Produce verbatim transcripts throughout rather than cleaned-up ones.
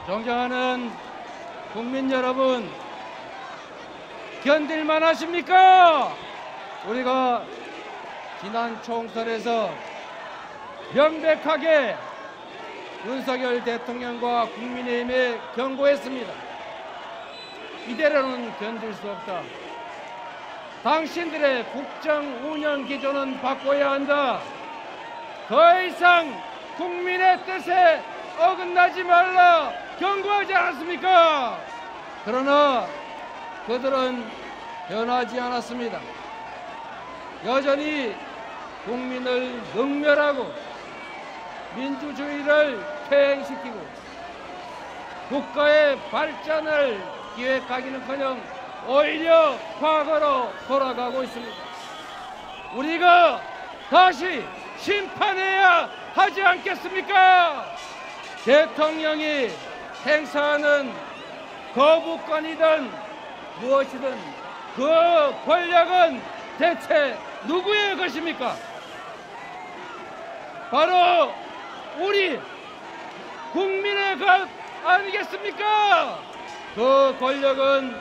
존경하는 국민 여러분, 견딜만 하십니까? 우리가 지난 총선에서 명백하게 윤석열 대통령과 국민의힘에 경고했습니다. 이대로는 견딜 수 없다. 당신들의 국정 운영 기조는 바꿔야 한다. 더 이상 국민의 뜻에 어긋나지 말라 경고하지 않았습니까? 그러나 그들은 변하지 않았습니다. 여전히 국민을 능멸하고 민주주의를 퇴행시키고 국가의 발전을 기획하기는커녕 오히려 과거로 돌아가고 있습니다. 우리가 다시 심판해야 하지 않겠습니까? 대통령이 행사하는 거부권이든 무엇이든 그 권력은 대체 누구의 것입니까? 바로 우리 국민의 것 아니겠습니까? 그 권력은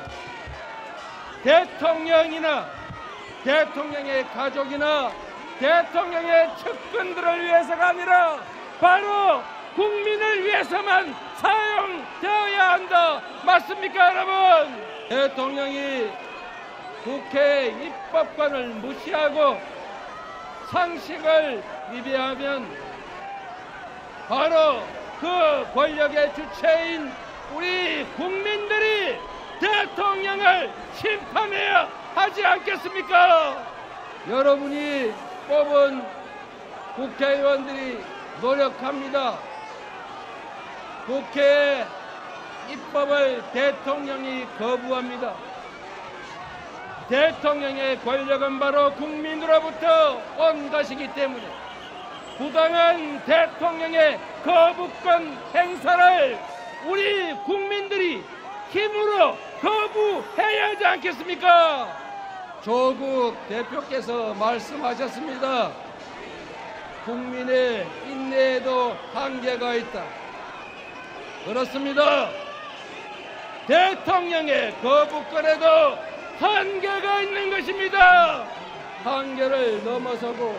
대통령이나 대통령의 가족이나 대통령의 측근들을 위해서가 아니라 바로 국민을 위해서만 사용되어야 한다. 맞습니까, 여러분? 대통령이 국회의 입법권을 무시하고 상식을 위배하면 바로 그 권력의 주체인 우리 국민들이 대통령을 심판해야 하지 않겠습니까? 여러분이 뽑은 국회의원들이 노력합니다. 국회의 입법을 대통령이 거부합니다. 대통령의 권력은 바로 국민으로부터 온 것이기 때문에 부당한 대통령의 거부권 행사를 우리 국민들이 힘으로 거부해야 하지 않겠습니까? 조국 대표께서 말씀하셨습니다. 국민의 인내에도 한계가 있다. 그렇습니다. 대통령의 거부권에도 한계가 있는 것입니다. 한계를 넘어서고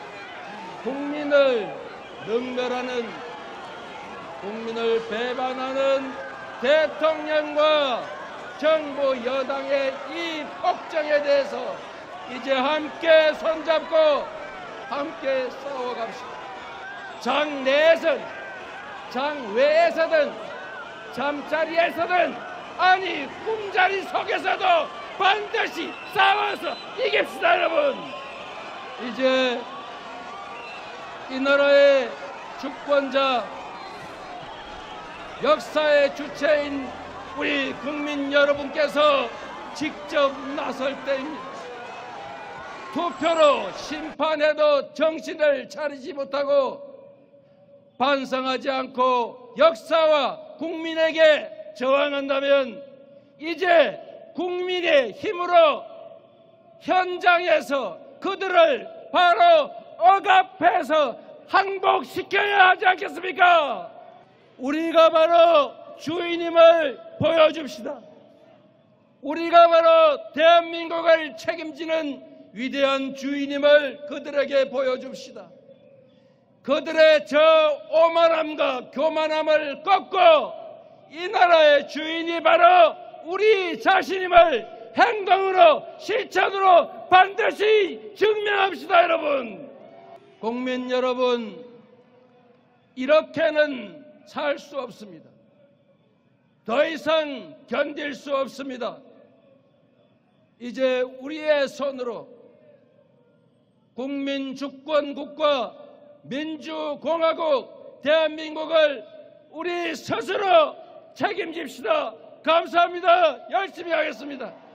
국민을 능멸하는, 국민을 배반하는 대통령과 정부 여당의 이 폭정에 대해서 이제 함께 손잡고 함께 싸워갑시다. 장 내에서든 장 외에서든 잠자리에서든 아니 꿈자리 속에서도 반드시 싸워서 이깁시다, 여러분. 이제 이 나라의 주권자, 역사의 주체인 우리 국민 여러분께서 직접 나설 때입니다. 투표로 심판해도 정신을 차리지 못하고 반성하지 않고 역사와 국민에게 저항한다면 이제 국민의 힘으로 현장에서 그들을 바로 억압해서 항복시켜야 하지 않겠습니까? 우리가 바로 주인임을 보여줍시다. 우리가 바로 대한민국을 책임지는 위대한 주인임을 그들에게 보여줍시다. 그들의 저 오만함과 교만함을 꺾고 이 나라의 주인이 바로 우리 자신임을 행동으로 실천으로 반드시 증명합시다, 여러분. 국민 여러분, 이렇게는 살 수 없습니다. 더 이상 견딜 수 없습니다. 이제 우리의 손으로 국민주권국가 민주공화국 대한민국을 우리 스스로 책임집시다. 감사합니다. 열심히 하겠습니다.